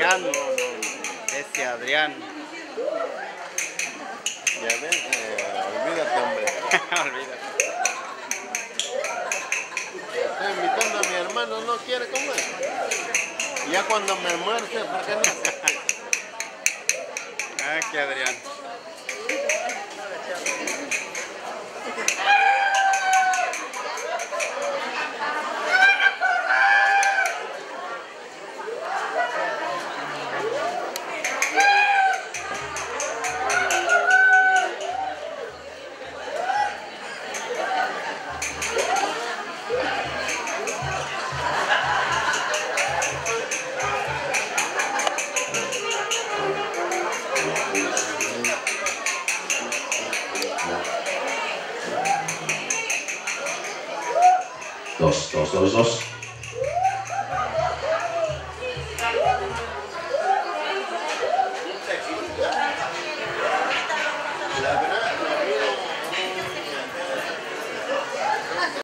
Adrián. Ese Adrián. Ya ves, olvídate, hombre. Olvídate. Estoy invitando a mi hermano, no quiere comer. Y ya cuando me almuerce, ¿por qué no? Ah, que Adrián. Dos.